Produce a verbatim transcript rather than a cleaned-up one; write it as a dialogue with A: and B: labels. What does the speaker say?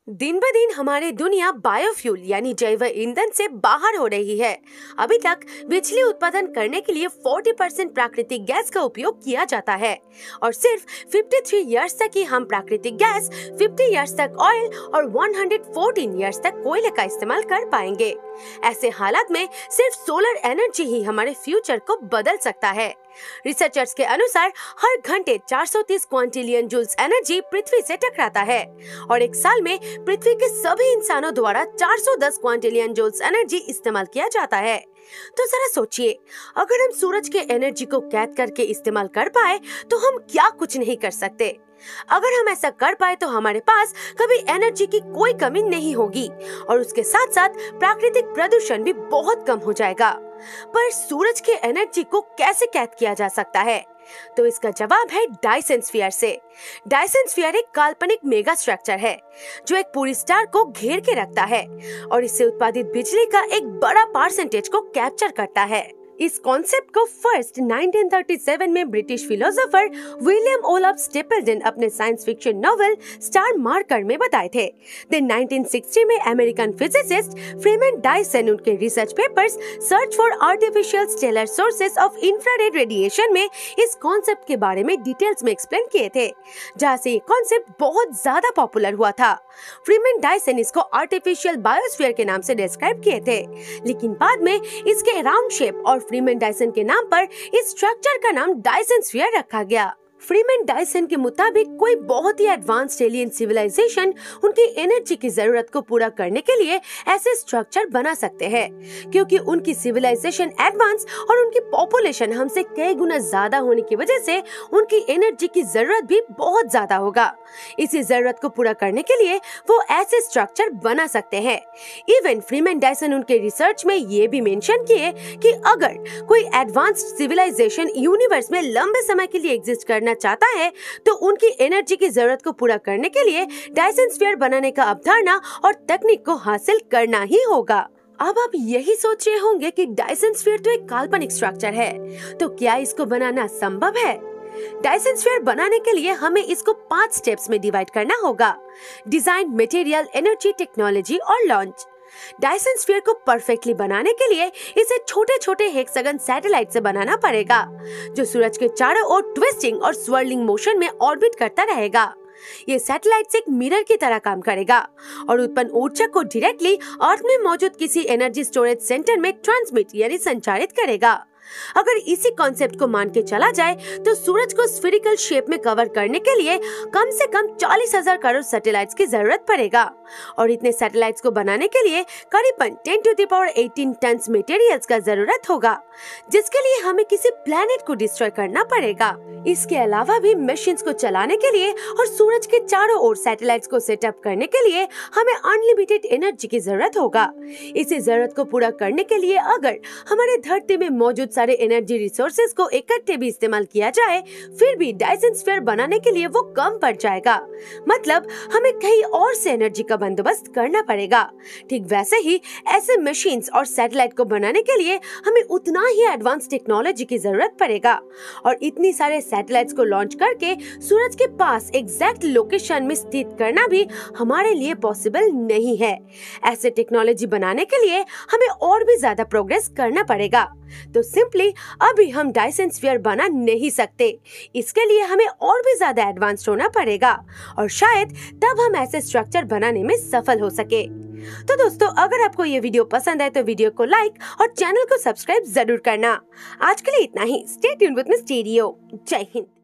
A: दिन ब दिन हमारी दुनिया बायोफ्यूल यानी जैव ईंधन से बाहर हो रही है। अभी तक बिजली उत्पादन करने के लिए चालीस परसेंट प्राकृतिक गैस का उपयोग किया जाता है और सिर्फ तिरेपन इयर्स तक ही हम प्राकृतिक गैस, पचास इयर्स तक ऑयल और एक सौ चौदह इयर्स तक कोयले का इस्तेमाल कर पाएंगे। ऐसे हालात में सिर्फ सोलर एनर्जी ही हमारे फ्यूचर को बदल सकता है। रिसर्चर्स के अनुसार हर घंटे चार सौ तीस क्वांटिलियन जूल्स एनर्जी पृथ्वी से टकराता है और एक साल में पृथ्वी के सभी इंसानों द्वारा चार सौ दस क्वांटिलियन जूल्स एनर्जी इस्तेमाल किया जाता है। तो जरा सोचिए, अगर हम सूरज के एनर्जी को कैद करके इस्तेमाल कर पाए तो हम क्या कुछ नहीं कर सकते। अगर हम ऐसा कर पाए तो हमारे पास कभी एनर्जी की कोई कमी नहीं होगी और उसके साथ साथ प्राकृतिक प्रदूषण भी बहुत कम हो जाएगा। पर सूरज के एनर्जी को कैसे कैद किया जा सकता है? तो इसका जवाब है डायसन स्फीयर से। डायसन स्फीयर एक काल्पनिक मेगा स्ट्रक्चर है जो एक पूरी स्टार को घेर के रखता है और इससे उत्पादित बिजली का एक बड़ा परसेंटेज को कैप्चर करता है। इस कॉन्सेप्ट को फर्स्ट उन्नीस सौ सैंतीस में British philosopher William Olaf Stapledon अपने science fiction novel Star Maker में बताए थे। देन उन्नीस सौ साठ में अमेरिकन फिजिसिस्ट फ्रीमैन डायसन उनके research papers search for artificial stellar sources of infrared radiation में इस कॉन्सेप्ट के बारे में डिटेल्स में एक्सप्लेन किए थे, जहाँ से ये कॉन्सेप्ट बहुत ज्यादा पॉपुलर हुआ था। फ्रीमैन डायसन इसको आर्टिफिशियल बायोस्फीयर के नाम से डिस्क्राइब किए थे, लेकिन बाद में इसके राउंड शेप और फ्रीमैन डायसन के नाम पर इस स्ट्रक्चर का नाम डायसन स्फीयर रखा गया। फ्रीमैन डायसन के मुताबिक कोई बहुत ही एडवांस्ड एलियन सिविलाइजेशन उनकी एनर्जी की जरूरत को पूरा करने के लिए ऐसे स्ट्रक्चर बना सकते हैं, क्योंकि उनकी सिविलाइजेशन एडवांस और उनकी पॉपुलेशन हमसे कई गुना ज्यादा होने की वजह से उनकी एनर्जी की जरूरत भी बहुत ज्यादा होगा। इसी जरूरत को पूरा करने के लिए वो ऐसे स्ट्रक्चर बना सकते हैं। इवन फ्रीमैन डायसन उनके रिसर्च में ये भी मेंशन किए कि अगर कोई एडवांस्ड सिविलाइजेशन यूनिवर्स में लंबे समय के लिए एग्जिस्ट करना चाहता है तो उनकी एनर्जी की जरूरत को पूरा करने के लिए डायसन स्फीयर बनाने का अवधारणा और तकनीक को हासिल करना ही होगा। अब आप यही सोच रहे होंगे कि डायसन स्फीयर तो एक काल्पनिक स्ट्रक्चर है, तो क्या इसको बनाना संभव है? डायसन स्फीयर बनाने के लिए हमें इसको पांच स्टेप्स में डिवाइड करना होगा: डिजाइन, मटेरियल, एनर्जी, टेक्नोलॉजी और लॉन्च। डायसन स्फीयर को परफेक्टली बनाने के लिए इसे छोटे छोटे हेक्सागन सैटेलाइट से बनाना पड़ेगा जो सूरज के चारों ओर ट्विस्टिंग और स्वर्लिंग मोशन में ऑर्बिट करता रहेगा। ये सैटेलाइट एक मिरर की तरह काम करेगा और उत्पन्न ऊर्जा को डायरेक्टली अर्थ में मौजूद किसी एनर्जी स्टोरेज सेंटर में ट्रांसमिट यानी संचारित करेगा। अगर इसी कॉन्सेप्ट को मान के चला जाए तो सूरज को स्फीरिकल शेप में कवर करने के लिए कम से कम चालीस हजार करोड़ सैटेलाइट्स की जरूरत पड़ेगा और इतने सैटेलाइट्स को बनाने के लिए करीबन दस टू द पावर अठारह टन मटेरियल्स का जरूरत होगा, जिसके लिए हमें किसी प्लेनेट को डिस्ट्रॉय करना पड़ेगा। इसके अलावा भी मशीन्स को चलाने के लिए और सूरज के चारों ओर सैटेलाइट्स को सेटअप करने के लिए हमें अनलिमिटेड एनर्जी की जरूरत होगा। इसी जरूरत को पूरा करने के लिए अगर हमारे धरती में मौजूद सारे एनर्जी रिसोर्सेज को इकट्ठे भी इस्तेमाल किया जाए, फिर भी डायसन स्फीयर बनाने के लिए वो कम पड़ जाएगा। मतलब हमें कहीं और से एनर्जी का बंदोबस्त करना पड़ेगा। ठीक वैसे ही ऐसे मशीन्स और सैटेलाइट को बनाने के लिए हमें उतना ही एडवांस टेक्नोलॉजी की जरूरत पड़ेगा और इतनी सारे सैटेलाइट्स को लॉन्च करके सूरज के पास एग्जैक्ट लोकेशन में स्थित करना भी हमारे लिए पॉसिबल नहीं है। ऐसे टेक्नोलॉजी बनाने के लिए हमें और भी ज्यादा प्रोग्रेस करना पड़ेगा। तो सिंपली अभी हम डायसन स्फीयर बना नहीं सकते। इसके लिए हमें और भी ज्यादा एडवांस्ड होना पड़ेगा और शायद तब हम ऐसे स्ट्रक्चर बनाने में सफल हो सके। तो दोस्तों, अगर आपको ये वीडियो पसंद आए तो वीडियो को लाइक और चैनल को सब्सक्राइब जरूर करना। आज के लिए इतना ही। Stay tuned with me studio. जय हिंद।